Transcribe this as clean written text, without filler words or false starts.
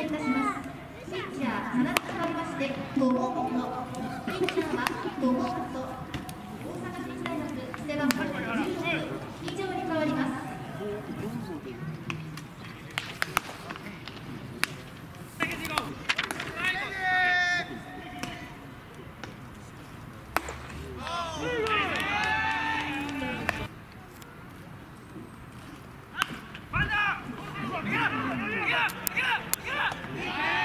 いたします。ピッチャー7つ変わりまして、5本と、ピッチャーは5本と、大阪府立大学背番号16以上に変わります。 Get up!